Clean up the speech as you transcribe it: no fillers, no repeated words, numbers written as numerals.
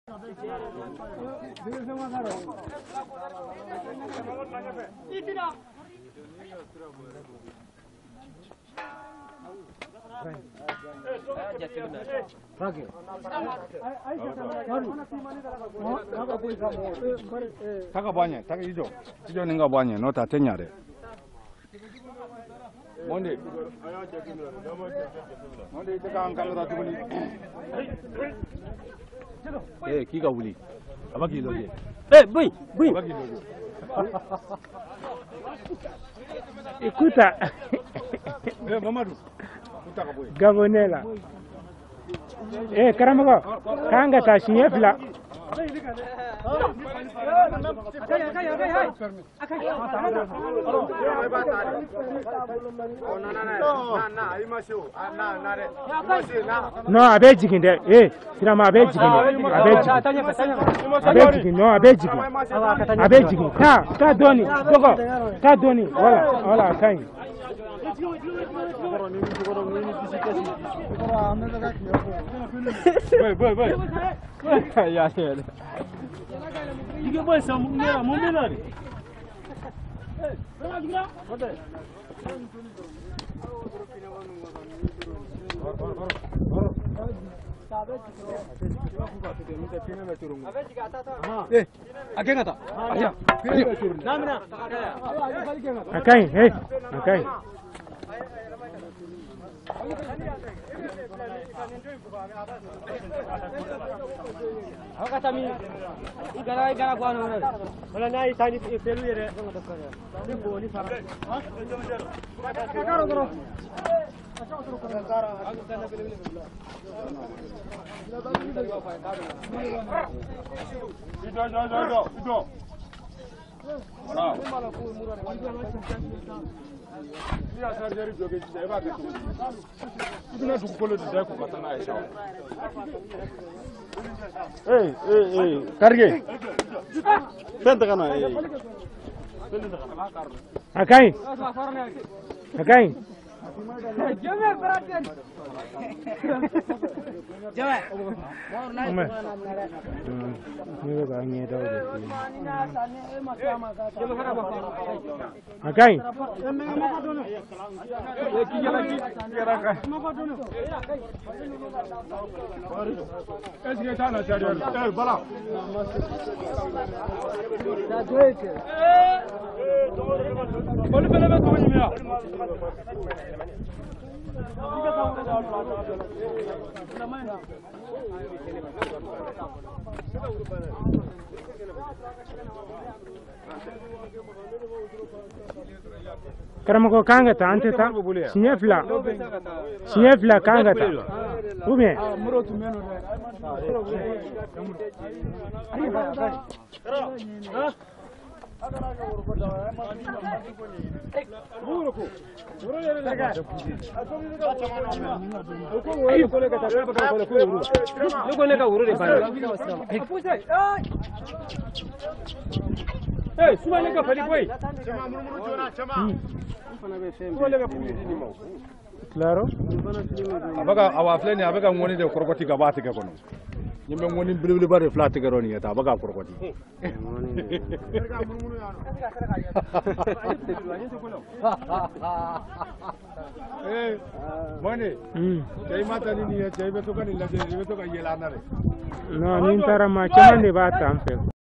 Taka banyak, taka hijau ni enggak banyak, nota tenya deh. Monde itu kan kamera tu ni. Kika wuli. Apa kilo je? Boy. Apa kilo je? Écoute. Mamadou. Écoute ka boy. Gabonela. Karamogo. Kanga ta shinye fila. No, abe jikin de. Sirama abe jikin. Abe jikin. No, abe jikin. Abe jikin. Ta doni. Dogo. Ta doni. Wala kai. Boy. Ya. Diga boy sama mumela ni. Akai. Kami igara guano na. Wala na itani pelu yere. Ni boni sara. Karo. Itu. Dia sarjari joge ji ba ka tu. Ina duk kolo da ku kata na Aisha. Karge. Senta kana Akai. Jame baraten. Jame. Ni ga ni da Akai. Karamogo kanga ta ante ta sinyefla kanga ta ube Claro. Abaga awafleni abaga ngoni de korokoti gabati ka kono. Nyimbe ngoni bilibili bare flat ka roni eta abaga korokoti. Mone. Jai mata ni ya jai beto ka ni lage beto ka yela na re. No, ni ntara ma chamande bata ampe.